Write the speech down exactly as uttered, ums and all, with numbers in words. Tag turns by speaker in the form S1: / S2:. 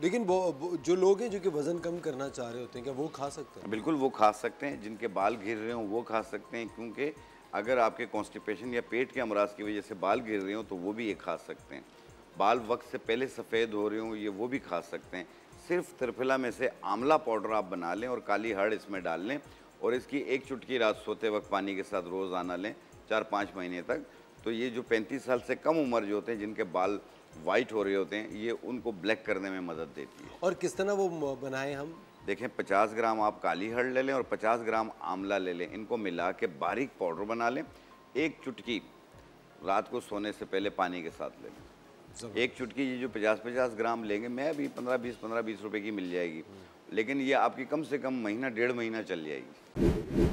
S1: लेकिन वो, वो जो लोग हैं जो कि वज़न कम करना चाह रहे होते हैं, क्या वो खा सकते हैं?
S2: बिल्कुल वो खा सकते हैं, जिनके बाल गिर रहे हों वो खा सकते हैं, क्योंकि अगर आपके कॉन्स्टिपेशन या पेट के अमराज की वजह से बाल गिर रहे हों तो वो भी ये खा सकते हैं। बाल वक्त से पहले सफ़ेद हो रहे हों ये वो भी खा सकते हैं। सिर्फ त्रिफला में से आंवला पाउडर आप बना लें और काली हर्ड़ इसमें डाल लें और इसकी एक चुटकी रात सोते वक्त पानी के साथ रोज़ाना लें चार पाँच महीने तक, तो ये जो पैंतीस साल से कम उम्र जो होते हैं जिनके बाल वाइट हो रहे होते हैं, ये उनको ब्लैक करने में मदद देती है।
S1: और किस तरह वो बनाएं हम?
S2: देखें, पचास ग्राम आप काली हर्ड़ ले लें और पचास ग्राम आंवला ले लें, इनको मिला के बारीक पाउडर बना लें। एक चुटकी रात को सोने से पहले पानी के साथ ले लें। एक चुटकी ये जो पचास पचास ग्राम लेंगे, मैं अभी पंद्रह बीस पंद्रह बीस रुपए की मिल जाएगी, लेकिन ये आपकी कम से कम महीना डेढ़ महीना चल जाएगी।